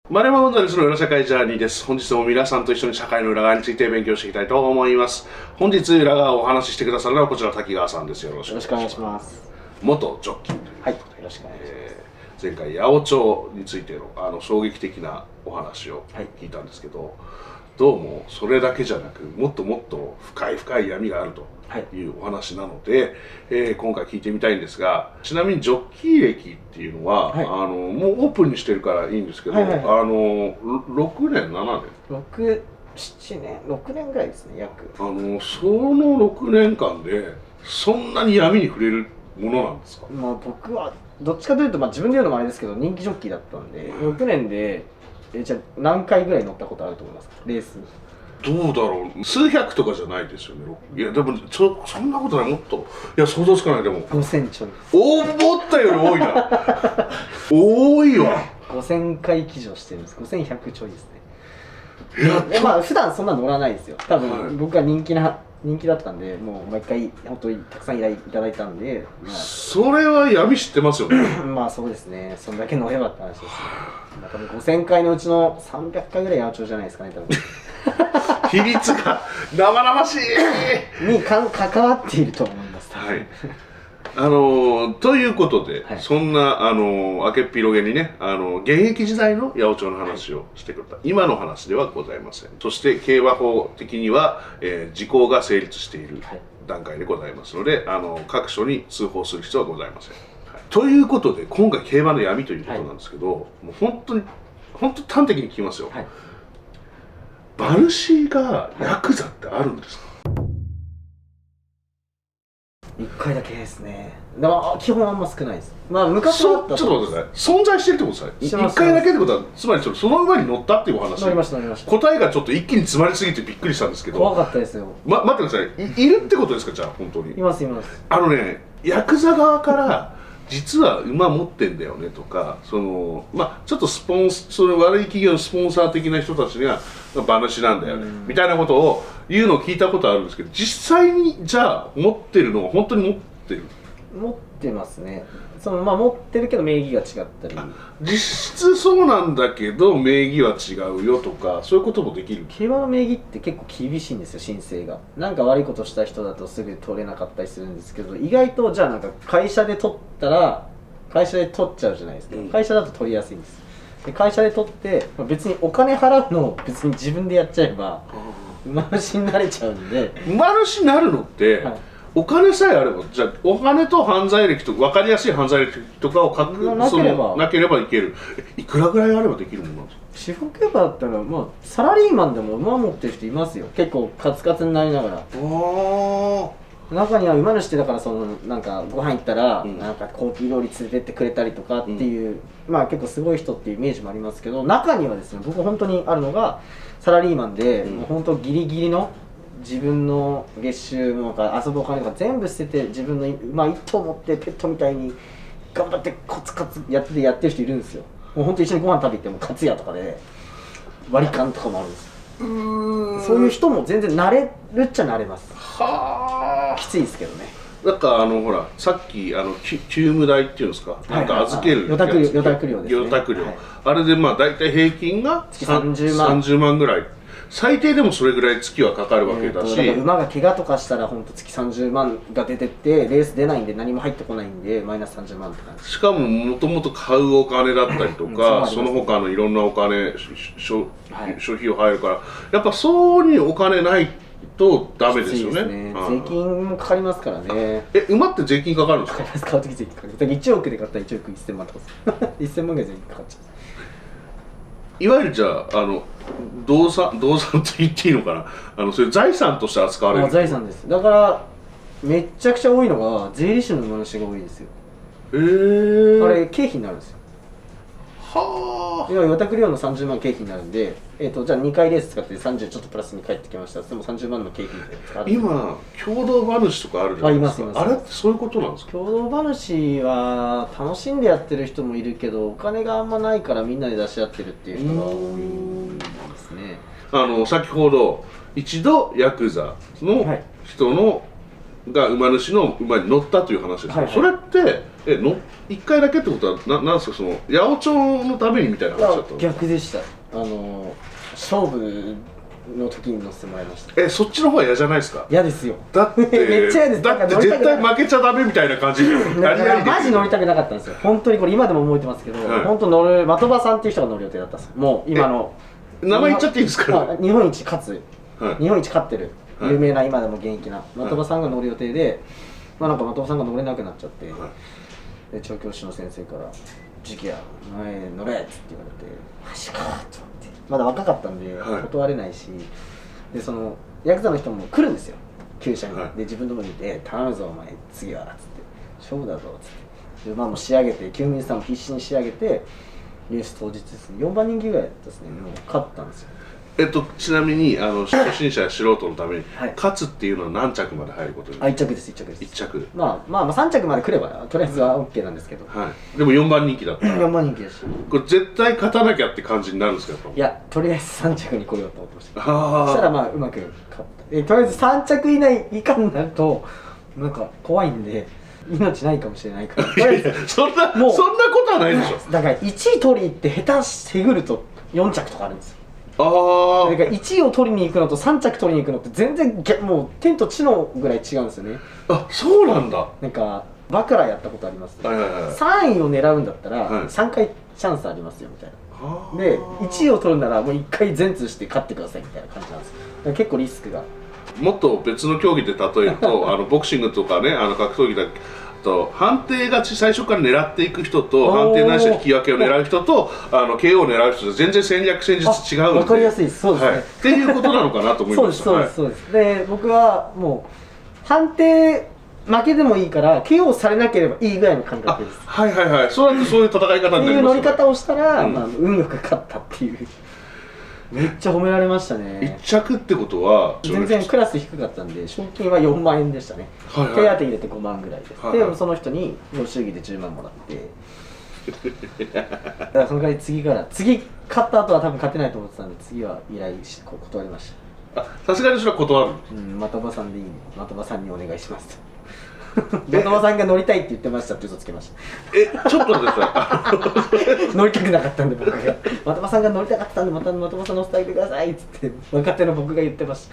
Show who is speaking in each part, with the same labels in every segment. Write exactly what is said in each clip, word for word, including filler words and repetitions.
Speaker 1: マネマゴンザレスの裏社会ジャーニーです。本日も皆さんと一緒に社会の裏側について勉強していきたいと思います。本日裏側をお話ししてくださるのはこちら滝川さんです。よろしくお願いします。元ジョッキーということで、はい、よろしくお願いします。えー、前回八百長についてのあの衝撃的なお話を聞いたんですけど、はい、どうもそれだけじゃなくもっともっと深い深い闇があるというお話なので、はい、えー、今回聞いてみたいんですが、ちなみにジョッキー歴っていうのは、はい、あのもうオープンにしてるからいいんですけど、はいはいはい、あのろくねんななねん
Speaker 2: ろく、ななねんろくねんぐらいですね、約。
Speaker 1: あのそのろくねんかんでそんなに闇に触れるものなんですか？
Speaker 2: まあ僕はどっちかというと、まあ、自分で言うのもあれですけど人気ジョッキーだったんで、ろくねんでえじゃあ何回ぐらい乗ったことあると思いますか、レース。
Speaker 1: どうだろう、数百とかじゃないですよね。いやでもちょそんなことない、もっと、いや想像つかない。でも
Speaker 2: ごせんちょい。
Speaker 1: 思ったより多いな多いわ。
Speaker 2: ごせんかい騎乗してるんです。ごせんひゃくちょいですね。いやまあ普段そんな乗らないですよ。多分、はい、僕が人気な人気だったんで、もう毎回本当にたくさん依頼いただいたんで、まあ、
Speaker 1: それは闇知ってますよね
Speaker 2: まあそうですね、そんだけ乗ればって話ですね。多分ごせんかいのうちのさんびゃっかいぐらい八百長じゃないですかね、多分
Speaker 1: 比率が生々しい
Speaker 2: にか関わっていると思います。
Speaker 1: はい、あのー、ということで、はい、そんな、あのー、明けっぴろげにね、あのー、現役時代の八百長の話をしてくれた、はい、今の話ではございません。そして競馬法的には、えー、時効が成立している段階でございますので、あのー、各所に通報する必要はございません。はい、ということで今回競馬の闇ということなんですけど、はい、もう本当に本当端的に聞きますよ。はい、馬主がヤクザってあるんですか？
Speaker 2: いっかいだけですね。でも基本あんま少ないです。まあ昔はあった
Speaker 1: ちょっと待ってください。存在してるってことですか？いっかいだけってことは、つまりその馬に乗ったっていうお話。
Speaker 2: 乗りました乗りました。
Speaker 1: 答えがちょっと一気に詰まりすぎてびっくりしたんですけど。
Speaker 2: 怖かったですよ。
Speaker 1: ま、待ってください。い、いるってことですか？じゃあ本当に。
Speaker 2: いますいます。
Speaker 1: あのね、ヤクザ側から実は馬持ってんだよねとか、そのまあちょっとスポンその悪い企業のスポンサー的な人たちが馬主なんだよねみたいなことを言うのを聞いたことあるんですけど、実際にじゃあ持ってるのは本当に持ってる？
Speaker 2: 持ってますね。そのまあ持ってるけど名義が違ったり、
Speaker 1: 実質そうなんだけど名義は違うよとか、そういうこともできる？
Speaker 2: 競馬の名義って結構厳しいんですよ、申請が。なんか悪いことした人だとすぐ取れなかったりするんですけど、意外とじゃあなんか会社で取ったら会社で取っちゃうじゃないですか、うん、会社だと取りやすいんです。で会社で取って別にお金払うのを別に自分でやっちゃえば馬主になれちゃうんで。
Speaker 1: 馬主になるのって、はい、お金さえあれば、じゃあお金と犯罪歴とか分かりやすい犯罪歴とかを書く、
Speaker 2: なければ
Speaker 1: なければいける。いくらぐらいあればできるものなんですか？
Speaker 2: 司法競馬だったら、まあ、サラリーマンでも馬持ってる人いますよ。結構カツカツになりながら。あ中には馬主ってだからそのなんかご飯行ったら、うん、なんか高級料理連れてってくれたりとかっていう、うん、まあ結構すごい人っていうイメージもありますけど、中にはですね、僕本当にあるのがサラリーマンで、うん、もう本当ギリギリの自分の月収とか遊ぶお金とか全部捨てて自分の馬一頭持ってペットみたいに頑張ってコツコツやっててやってる人いるんですよ。もう本当一緒にご飯食べ行ってもカツ屋とかで割り勘とかもあるんですよ。うーん、そういう人も全然慣れるっちゃ慣れます。はあ、きついですけどね。
Speaker 1: なんかあのほらさっきあのき厩務代っていうんですか、なんか預ける
Speaker 2: 予託料、予託料ですね。
Speaker 1: 予託料、はい、あれでまあ大体平均が
Speaker 2: 月さんじゅうまん、
Speaker 1: さんじゅうまんぐらい。最低でもそれぐらい月はかかるわけだし、
Speaker 2: えー、だ馬が怪我とかしたら本当月さんじゅうまんが出てってレース出ないんで何も入ってこないんでマイナスさんじゅうまんって感じ。
Speaker 1: しかももともと買うお金だったりとか、うん、その他のいろんなお金消費用入るから、やっぱそうにお金ないとダメですよね。
Speaker 2: ね、税金もかかりますからね。
Speaker 1: え、馬って税金かかるんですか？
Speaker 2: 買う時税金かかる。だからいちおくで買ったらいちおくせんまんとかいっせんまんぐらい税金かかっちゃう。
Speaker 1: いわゆるじゃあ、あの動産動産と言っていいのかな、あのそれ財産として扱われる。
Speaker 2: あ、財産です。だからめっちゃくちゃ多いのが税理士の馬主が多いですよ。へえ。あれ経費になるんですよ。はあ。要は予託料のさんじゅうまん経費になるんで、えーとじゃあにかいレース使ってさんじゅうちょっとプラスに返ってきました。でもさんじゅうまんの経費で使う。
Speaker 1: 今共同馬主とかあるじゃないですか。あ、いますいます。あれってそういうことなんですか？
Speaker 2: 共同馬主は楽しんでやってる人もいるけど、お金があんまないからみんなで出し合ってるっていう人が多いですね。
Speaker 1: あの先ほど一度ヤクザの人の、はい、が馬主の馬に乗ったという話ですけど、はいはい、それってえのいっかいだけってことはななんですか、その八百長のためにみたいな話だったの？
Speaker 2: 逆でした。あの勝負の時に乗せてもらいました。
Speaker 1: え、そっちの方は嫌じゃないですか？
Speaker 2: 嫌ですよ。
Speaker 1: だって
Speaker 2: めっちゃ嫌です。
Speaker 1: だって絶対負けちゃダメみたいな感じで
Speaker 2: マジ乗りたくなかったんですよ。本当にこれ今でも覚えてますけど、はい、本当乗る的場さんっていう人が乗る予定だったんですよ。もう今の
Speaker 1: 名前言っちゃっていいですか？
Speaker 2: 日本一勝つ、はい、日本一勝ってる有名な今でも現役な的場さんが乗る予定で、まあなんか的場さんが乗れなくなっちゃって、はい、で調教師の先生から「時期やお前乗れ」っつって言われて「マジか」と思って、まだ若かったんで断れないし、はい、でそのヤクザの人も来るんですよ、厩舎に。はい、で自分のとこにいて「頼むぞお前次は」っつって「勝負だぞ」っつって、で馬も仕上げて、厩務員さんも必死に仕上げて、レース当日ですね、よんばん人気ぐらいですね、もう勝ったんですよ。
Speaker 1: えっと、ちなみにあの初心者や素人のために、はい、勝つっていうのは何着まで入ることになる？
Speaker 2: あ、いっちゃくです、いっちゃくです。
Speaker 1: いっちゃく。
Speaker 2: まあまあ、まあ、さん着まで来ればとりあえずは OK なんですけど、
Speaker 1: はい、でもよんばん人気だったら
Speaker 2: よんばん人気ですし、
Speaker 1: これ絶対勝たなきゃって感じになるんですか？やっぱ
Speaker 2: いや、とりあえずさん着に来ようと思ってました。そしたらまあうまく勝った。えとりあえずさん着以内以下になるとなんか怖いんで命ないかもしれないからとりあえず
Speaker 1: そんなもうそんなことはないでしょ。
Speaker 2: だからいちい取りに行って下手してぐるとよん着とかあるんですよ。
Speaker 1: ああ。
Speaker 2: だからいちいを取りに行くのとさん着取りに行くのって全然もう天と地のぐらい違うんですよね。
Speaker 1: あ、そうなんだ。
Speaker 2: なんかバカラやったことあります。
Speaker 1: はいはいはい、
Speaker 2: さんいを狙うんだったら、はい、さんかいチャンスありますよみたいな。でいちいを取るならもういっかい全通して勝ってくださいみたいな感じなんですよ。だから結構リスクが。
Speaker 1: もっと別の競技で例えるとあのボクシングとかね、あの格闘技だと判定勝ち最初から狙っていく人と判定なしで引き分けを狙う人とあの ケーオー を狙う人と全然戦略戦術違うので、
Speaker 2: 分かりやすいです。そうですね、はい、
Speaker 1: っていうことなのかなと思いました。
Speaker 2: そうですそうです、はい、で僕はもう判定負けでもいいから ケーオー されなければいいぐらいの感覚です。
Speaker 1: はいはいはい、そうやってそういう戦い方になります、ね、
Speaker 2: っていう乗り方をしたら、うん、まあ、運よく勝ったっていう。めっちゃ褒められましたね。
Speaker 1: いっ着ってことは
Speaker 2: 全然クラス低かったんで賞金はよんまんえんでしたね。はい、はい、手当入れてごまんぐらいです。はい、はい、でその人にご祝儀でじゅうまんもらってだからその代わり次から次勝った後は多分勝てないと思ってたんで次は依頼し断りました。
Speaker 1: あ、さすがにそれは断る。
Speaker 2: うん、的場さんでいいね、的場さんにお願いしますと。的場さんが乗りたいって言ってましたって嘘つけました。
Speaker 1: え、ちょっと待ってください。
Speaker 2: 乗りたくなかったんで僕が的場さんが乗りたかったんでまた的場さん乗せてあげてくださいっつって若手の僕が言ってました。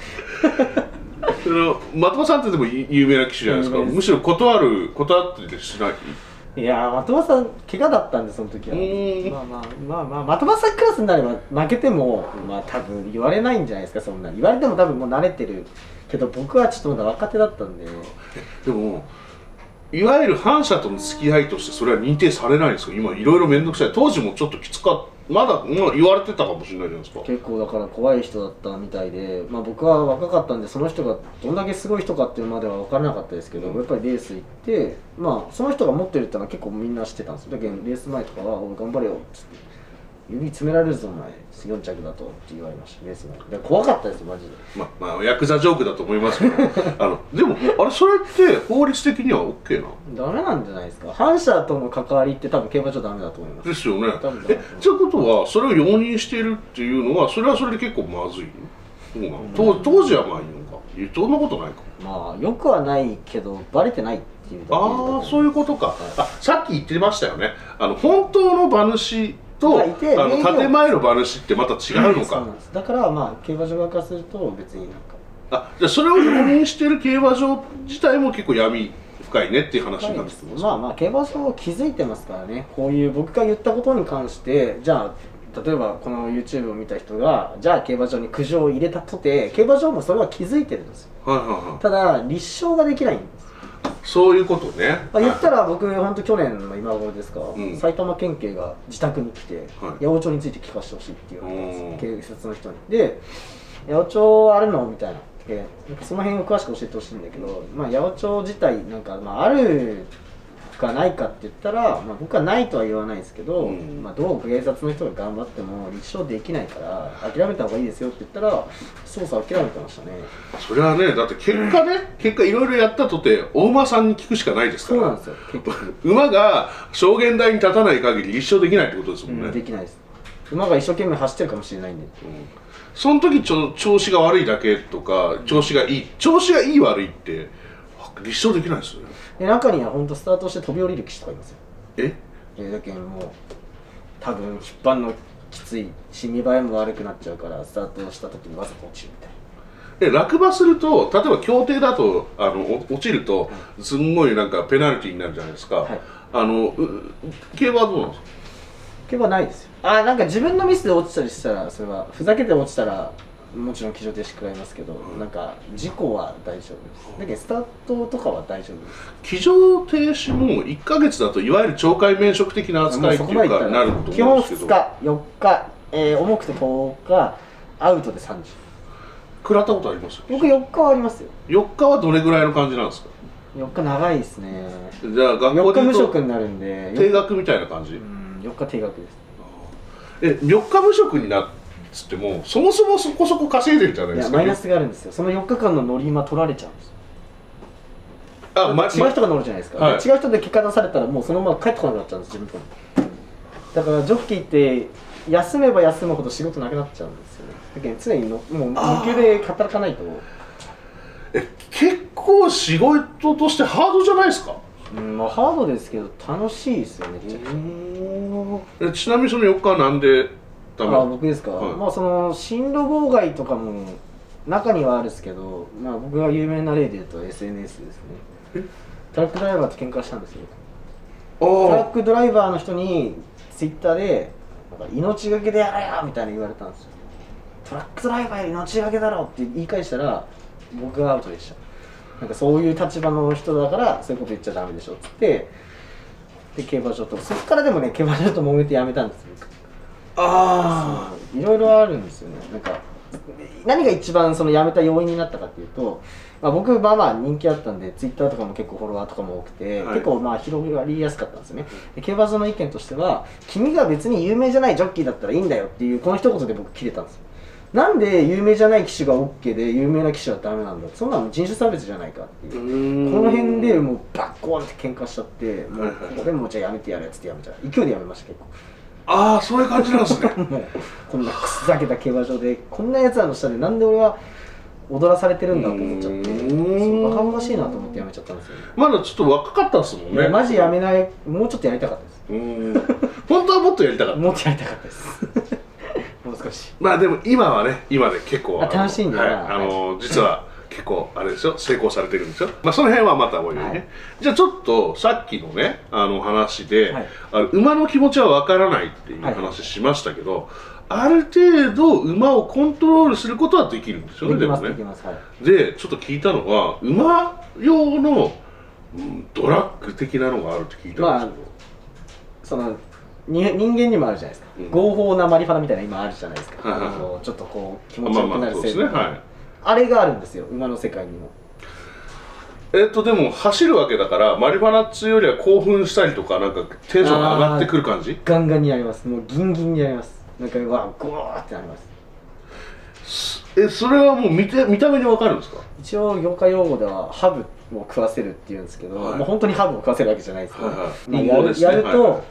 Speaker 1: その的場さんってでも有名な騎手じゃないですか。むしろ断る断ってしない。
Speaker 2: いやー、的場さん怪我だったんでその時は。まあまあまあまあ的場さんクラスになれば負けてもまあ多分言われないんじゃないですか。そんな言われても多分もう慣れてるけど僕はちょっとまだ若手だったんで。
Speaker 1: でもいわゆる反社との付き合いとしてそれは認定されないんですか？今いろいろ面倒くさい。当時もちょっときつかった、まだ、まあ、言われてたかもしれないじゃないですか。
Speaker 2: 結構だから怖い人だったみたいで、まあ、僕は若かったんでその人がどんだけすごい人かっていうまでは分からなかったですけど、うん、やっぱりレース行ってまあその人が持ってるってのは結構みんな知ってたんですよ。だけどレース前とかは「おい頑張れよ」っつって「指詰められるぞお前よん着だと」って言われました。レース前で怖かったですよマジで。
Speaker 1: ままあヤクザジョークだと思いますけどあのでもあれそれって法律的には OK な
Speaker 2: ダメなんじゃないですか。反社との関わりって多分競馬場ダメだと思います。
Speaker 1: ですよね。えということはそれを容認しているっていうのはそれはそれで結構まずいの？そうなの？当時はまあいいのか。そんなことないか。ま
Speaker 2: あよくはないけどバレてないっていうだけ。
Speaker 1: ああそういうことか。あさっき言ってましたよね。あの本当の馬主とあの建前の馬主ってまた違うのか。
Speaker 2: そうなんです。だからまあ競馬場側からすると別になんか
Speaker 1: あじゃあそれを容認している競馬場自体も結構闇深いねっていう話になってきます。
Speaker 2: まあまあ競馬場は気づいてますからね。こういう僕が言ったことに関してじゃあ例えばこの YouTube を見た人がじゃあ競馬場に苦情を入れたとて競馬場もそれは気づいてるんですよ。はいはいはい、ただ立証ができないんです。
Speaker 1: そういうことね。
Speaker 2: あ言ったら僕本当去年の今頃ですか、うん、埼玉県警が自宅に来て、はい、八百長について聞かせてほしいって言われたんです警察の人に。で八百長あるのみたいな。なんかその辺を詳しく教えてほしいんだけど、まあ、八百長自体なんか、まあ、あるかないかって言ったら、まあ、僕はないとは言わないですけど、うん、まあどう警察の人が頑張っても立証できないから諦めた方がいいですよって言ったら捜査諦めてましたね。
Speaker 1: それはねだって結果ね結果いろいろやったとてお馬さんに聞くしかないですから。
Speaker 2: そうなんですよ結局
Speaker 1: 馬が証言台に立たない限り立証できないってことですもんね。
Speaker 2: うん、できないです。馬が一生懸命走ってるかもしれないんで、うん、
Speaker 1: その時ちょ調子が悪いだけとか調子がいい調子がいい悪いって立証できないですよね。
Speaker 2: で中には本当スタートして飛び降りる騎士とかいますよ。
Speaker 1: え
Speaker 2: えだけどもう多分引っ張るのきついし見栄えも悪くなっちゃうからスタートした時にわざと落ちるみたいな。
Speaker 1: え落馬すると例えば競艇だとあの落ちるとすんごいなんかペナルティーになるじゃないですか、はい、あの競馬はどうなんですか？
Speaker 2: 競馬はないですよ。あなんか自分のミスで落ちたりしたらそれはふざけて落ちたらもちろん騎乗停止食らいますけど、うん、なんか事故は大丈夫です。だけどスタートとかは大丈夫です。
Speaker 1: 騎乗停止もいっかげつだといわゆる懲戒免職的な扱いっていうかなると思うんですけど、
Speaker 2: 基本ふつかよっか、えー、重くてとおかアウトでさんじゅう。
Speaker 1: 食らったことあります？
Speaker 2: 僕よっかはありますよ。
Speaker 1: よっかはどれぐらいの感じなんですか？
Speaker 2: よっか長いですね。
Speaker 1: じゃあ学校で
Speaker 2: よっか無職になるんで
Speaker 1: 定額みたいな感じ？
Speaker 2: うんよっか定額です。
Speaker 1: えよっか無職になっつってもそもそもそこそこ稼いでるじゃないですか。
Speaker 2: いやマイナスがあるんですよ。そのよっかかんの乗り馬取られちゃうんですよ。あ、ま、違う人が乗るじゃないですか、はい、違う人で結果出されたらもうそのまま帰ってこなくなっちゃうんです自分とこに。だからジョッキーって休めば休むほど仕事なくなっちゃうんですよね。だけど常にのもう無給で働かないと。
Speaker 1: え結構仕事としてハードじゃないですか？
Speaker 2: うんまあハードですけど楽しいですよね。めちゃくち
Speaker 1: ゃ。えちなみにそのよっかはなんでダメ？
Speaker 2: あ僕ですか、はい、まあその進路妨害とかも中にはあるんですけど、まあ僕が有名な例で言うと エスエヌエス ですね。トラックドライバーと喧嘩したんですよ。トラックドライバーの人にツイッターでなんか命がけでやれよみたいな言われたんですよ。トラックドライバーより命がけだろって言い返したら僕がアウトでした。なんかそういう立場の人だからそういうこと言っちゃダメでしょっつってで競馬場とそこからでもね競馬場と揉めてやめたんですよ。ああいろいろあるんですよね。なんか何が一番その辞めた要因になったかっていうと、まあ、僕まあまあ人気あったんでツイッターとかも結構フォロワーとかも多くて、はい、結構まあ広がりやすかったんですよね。で競馬場の意見としては君が別に有名じゃないジョッキーだったらいいんだよっていうこの一言で僕切れたんですよ。なんで有名じゃない騎手が オーケー で有名な騎手はダメなんだ、そんなの人種差別じゃないかっていうこの辺でもうバッコーンって喧嘩しちゃってもうこれもじゃあやめてやれっつってやめちゃう勢いでやめました結構。あ
Speaker 1: あそういう感じなんですね。
Speaker 2: もうこんなくすざけた競馬場でこんなやつらの下でなんで俺は踊らされてるんだと思っちゃってバカバカしいなと思ってやめちゃったんですよね。
Speaker 1: まだちょっと若かったですもんね。
Speaker 2: マジやめない、もうちょっとやりたかったです。
Speaker 1: うん本当はもっとやりたかった。
Speaker 2: もっとやりたかったですもう少し。
Speaker 1: まあでも今はね今で結構
Speaker 2: 楽しいんだよな、
Speaker 1: はい、あの実は結構あれですよ成功されてるんですよ。まあその辺はまたおいおいね、はい、じゃあちょっとさっきのねあの話で、はい、あの馬の気持ちはわからないっていう話しましたけど、はいはい、ある程度馬をコントロールすることはできるんですよね。でもね、でちょっと聞いたのは馬用の、うん、ドラッグ的なのがあるって聞いたんですけど、まあ、
Speaker 2: そのに人間にもあるじゃないですか、うん、合法なマリファナみたいな今あるじゃないですか、はいはいはい、あのちょっとこう気持ちよくなる成分、あれがあるんですよ馬の世界にも。
Speaker 1: えっとでも走るわけだからマリファナっつうよりは興奮したりとかなんかテンションが上がってくる感じ？
Speaker 2: ガンガンにやります。もうギンギンにやります。なんかわゴーってなります。
Speaker 1: えそれはもう見て見た目にわかるんですか？
Speaker 2: 一応業界用語ではハブを食わせるっていうんですけど、はい、もう本当にハブを食わせるわけじゃないですけど、はいはいまあ、やる、やると、はいはい、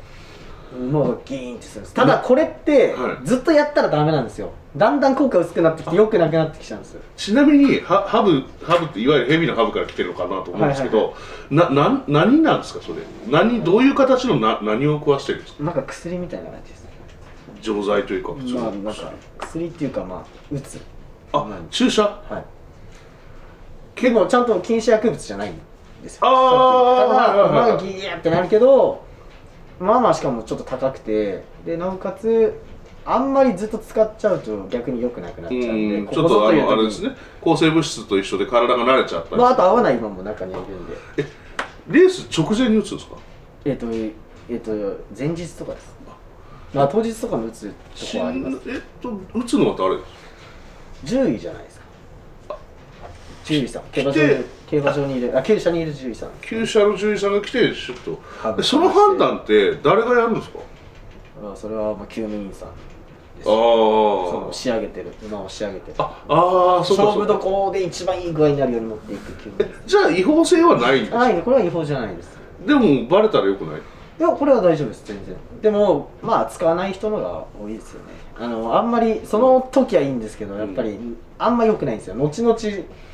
Speaker 2: もうギーンってするんです。ただこれってずっとやったらダメなんですよ。だんだん効果薄くなってきて良くなくなってきちゃうんですよ。
Speaker 1: ちなみにハハブハブっていわゆるヘビのハブから来てるのかなと思うんですけど、なな何なんですかそれ？何どういう形のな何を食わしてるんですか？
Speaker 2: なんか薬みたいな感じですね。
Speaker 1: 錠剤というか普通の、
Speaker 2: まあ、なんか薬っていうかまあ打つ。
Speaker 1: あ注射？
Speaker 2: はい。結構ちゃんと禁止薬物じゃないんですよ。
Speaker 1: あ
Speaker 2: あ。ただまあギーってなるけど、まあまあしかもちょっと高くてでなおかつ。あんまりずっと使っちゃうと逆に良くなくなっちゃうんで、
Speaker 1: ちょっとあのあれですね、抗生物質と一緒で体が慣れちゃったり、
Speaker 2: まああと合わない馬も中にはいるんで。
Speaker 1: え、レース直前に打つんですか？
Speaker 2: えっとえっと前日とかです。まあ当日とかも打つとこはあります。
Speaker 1: えっと打つのは誰ですか？
Speaker 2: 獣医じゃないですか。獣医さん、競馬場競馬場にいるあ厩舎にいる獣医さん。
Speaker 1: 厩舎の獣医さんが来てちょっとその判断って誰がやるんですか？
Speaker 2: あそれはまあ厩務員さん。
Speaker 1: ああ、そ
Speaker 2: の仕上げてる馬を仕上げてる。
Speaker 1: ああ、そうか
Speaker 2: 勝負どこで一番いい具合になるように持っていくっていう。
Speaker 1: え、じゃあ違法性はないんですか？
Speaker 2: はい、これは違法じゃないです。
Speaker 1: でもバレたらよくない？
Speaker 2: いや、これは大丈夫です全然。でもまあ使わない人のが多いですよね。あのあんまりその時はいいんですけどやっぱりあんま良くないんですよ。後々ち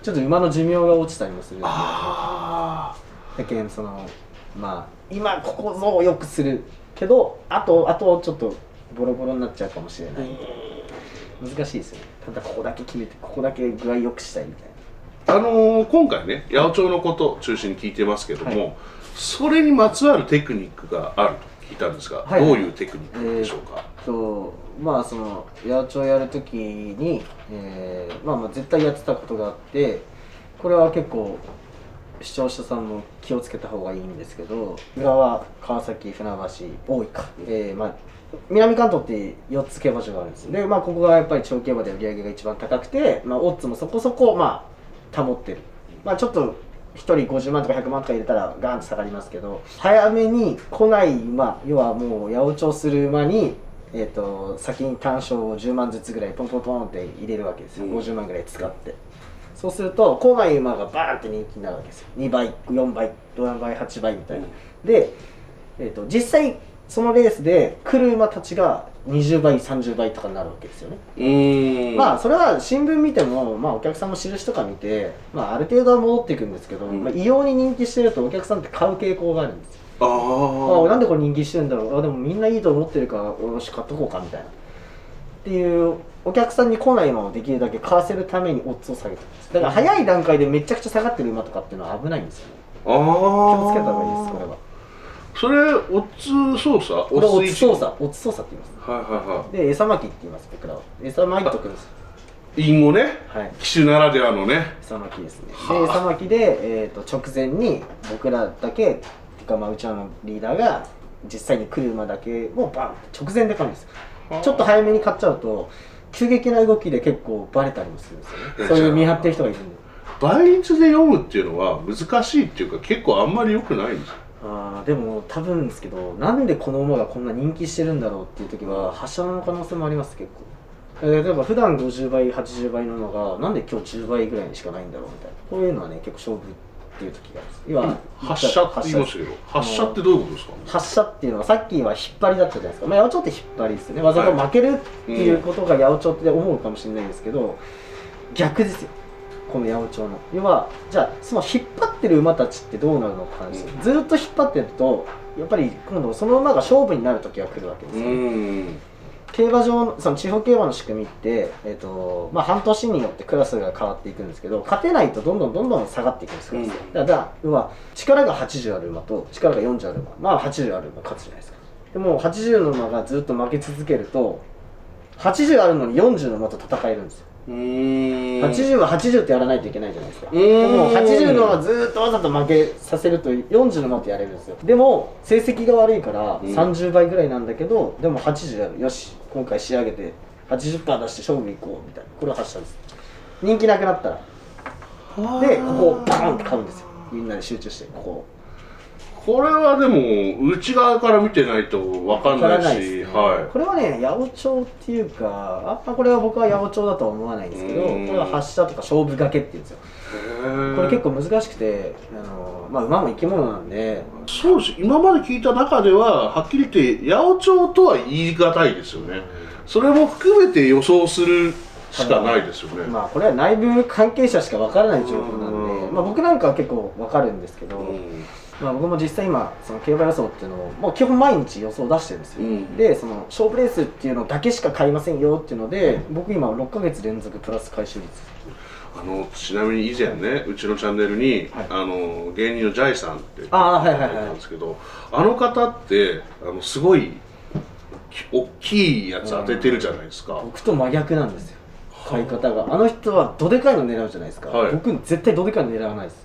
Speaker 2: ちょっと馬の寿命が落ちたりもするんで、あだけどそのまあ今ここぞをよくするけど、あとあとちょっとボロボロになっちゃうかもしれない。難しいですよね。ただここだけ決めてここだけ具合良くしたいみたいな。
Speaker 1: あのー、今回ね八百長のことを中心に聞いてますけども、はい、それにまつわるテクニックがあると聞いたんですが、はい、どういうテクニックでしょうか。
Speaker 2: えー、とまあその八百長やるときに、えー、まあまあ絶対やってたことがあって、これは結構視聴者さんも気をつけた方がいいんですけど、浦和、川崎、船橋、大分か、えーまあ、南関東ってよっつ競馬場があるんですで、まあ、ここがやっぱり長競馬で売り上げが一番高くて、まあ、オッズもそこそこ、まあ、保ってる、まあ、ちょっとひとりごじゅうまんとかひゃくまんとか入れたらガーンと下がりますけど、早めに来ない馬、要はもう八百長する馬に、えー、と先に単勝をじゅうまんずつぐらいポンポンポンって入れるわけですよ、ごじゅうまんぐらい使って。そうすると来ない馬がバーンって人気になるわけですよ。にばい、よんばい、よんばい、はちばいみたいな。で、えー、と実際そのレースで来る馬たちがにじゅうばい、さんじゅうばいとかになるわけですよね。うーん、まあそれは新聞見ても、まあ、お客さんの印とか見て、まあ、ある程度は戻っていくんですけど、うん、まあ、異様に人気してるとお客さんって買う傾向があるんですよ。ああ、なんでこれ人気してるんだろう、あでもみんないいと思ってるからよし買っとこうかみたいなっていうお客さんに来ない馬をできるだけ買わせるためにオッズを下げてるんです。だから早い段階でめちゃくちゃ下がってる馬とかっていうのは危ないんですよね。ああ、気をつけた方がいいですこれは。
Speaker 1: それオッズ操作、
Speaker 2: これオッズ操作、オッズ操作って言います。
Speaker 1: はいはいはい。
Speaker 2: で餌巻きって言います僕らは。餌巻いとくんです。
Speaker 1: 隠語ね。はい。騎手ならではのね。
Speaker 2: 餌巻きですね。で餌巻きでえっと直前に僕らだけてかまあうちらのリーダーが実際に来る馬だけをバン直前で買うんですよ。ちょっと早めに買っちゃうと急激な動きで結構バレたりもするんですよね。そういう見張ってる人がいるんで。
Speaker 1: 倍率で読むっていうのは難しいっていうか結構あんまり良くないんですよ。
Speaker 2: あでも多分ですけど、なんでこの馬がこんな人気してるんだろうっていう時は発射の可能性もあります結構。例えば普段ごじゅうばいはちじゅうばいの馬がなんで今日じゅうばいぐらいにしかないんだろうみたいな、こういうのはね結構勝負っていう時があるんです。要は
Speaker 1: 発射って言いましたけど、発射ってどういうことですか。
Speaker 2: 発射っていうのはさっきは引っ張りだったじゃないですか。まあ八百長って引っ張りですよね。わざと負けるっていうことが八百長って思うかもしれないんですけど、逆ですよこの八百長の。要はじゃあその引っ張ってる馬たちってどうなるのかなんですよ。ずーっと引っ張ってるとやっぱり今度その馬が勝負になる時が来るわけですよ。競馬場のその地方競馬の仕組みって、えーとまあ、半年によってクラスが変わっていくんですけど、勝てないとどんどんどんどん下がっていくんですよ。うん、だから要は力がはちじゅうある馬と力がよんじゅうある馬、まあはちじゅうある馬勝つじゃないですか。でもはちじゅうの馬がずっと負け続けるとはちじゅうあるのによんじゅうの馬と戦えるんですよ。うーんはちじゅうははちじゅうってやらないといけないじゃないですか。でもはちじゅうの馬ずっとわざと負けさせるとよんじゅうの馬とやれるんですよ。でも成績が悪いからさんじゅうばいぐらいなんだけど、でもはちじゅうある、よし今回仕上げて はちじゅっパーセント 出して勝負行こうみたいな、これは発射です。人気なくなったらでここをバーンって買うんですよ。みんなで集中してここ。
Speaker 1: これはでも内側から見てないと分かんないし、ね、はい、
Speaker 2: これはね八百長っていうか、あこれは僕は八百長だとは思わないんですけど、これは発射とか勝負掛けっていうんですよ。これ結構難しくて、あの、まあ、馬も生き物なんで。
Speaker 1: そうです。今まで聞いた中でははっきり言って八百長とは言い難いですよね。それも含めて予想するしかないですよね。
Speaker 2: まあこれは内部関係者しか分からない情報なんで、まあ僕なんかは結構分かるんですけど、まあ僕も実際今その競馬予想っていうのをもう基本毎日予想出してるんですよ。うん、でその勝負レースっていうのだけしか買いませんよっていうので、僕今ろっかげつ連続プラス回収率。
Speaker 1: あのちなみに以前ね、うちのチャンネルに、はい、あの芸人のジャイさんっていたんですけど、あの方ってあのすごい大きいやつ当ててるじゃないですか。
Speaker 2: 僕と真逆なんですよ買い方が。あの人はどでかいの狙うじゃないですか、はい、僕絶対どでかいの狙わないです。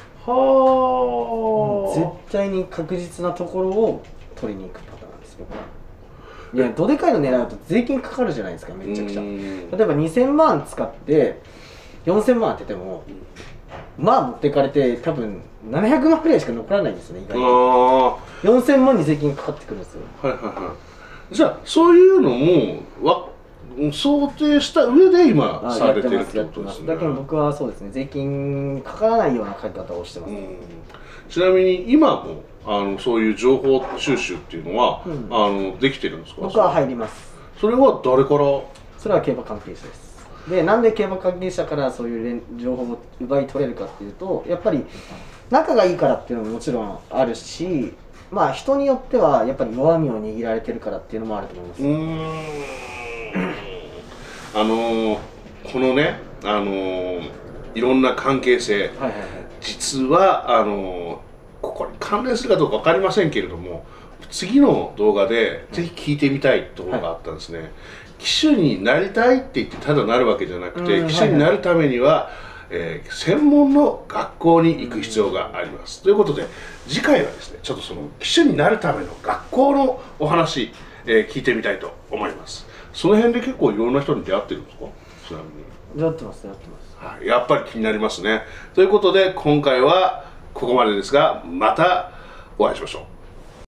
Speaker 2: はあ、絶対に確実なところを取りに行くパターンです僕は。いやどでかいの狙うと税金かかるじゃないですかめちゃくちゃ。例えばにせんまん使ってよんせんまん当ててもまあ持ってかれて多分ななひゃくまんくらいしか残らないんですよね意外と。よんせんまんに税金かかってくるんですよ。
Speaker 1: はいはいはい。じゃあそういうのもわ想定した上で今されてるってことですね。
Speaker 2: だけど僕はそうですね、税金かからないような書き方をしてます。
Speaker 1: ちなみに今もあのそういう情報収集っていうのは、うん、あのできてるんですか。
Speaker 2: 僕は入ります。
Speaker 1: それは誰から。
Speaker 2: それは競馬関係者です。 でなんで競馬関係者からそういう連情報を奪い取れるかっていうと、やっぱり仲がいいからっていうのももちろんあるし、まあ人によってはやっぱり弱みを握られてるからっていうのもあると思います。うーん
Speaker 1: あのー、このね、あのー、いろんな関係性、はいはいはい、実はあのー、ここに関連するかどうか分かりませんけれども、次の動画でぜひ聞いてみたいところがあったんですね、はい、騎手になりたいって言ってただなるわけじゃなくて、騎手になるためには、えー、専門の学校に行く必要があります。ということで次回はですね、ちょっとその騎手になるための学校のお話、えー、聞いてみたいと思います。その辺で結構いろんな人に出会ってるんですか？ちなみに
Speaker 2: 出会ってます、出会ってます、
Speaker 1: はい、やっぱり気になりますね。ということで今回はここまでですが、またお会いしましょう。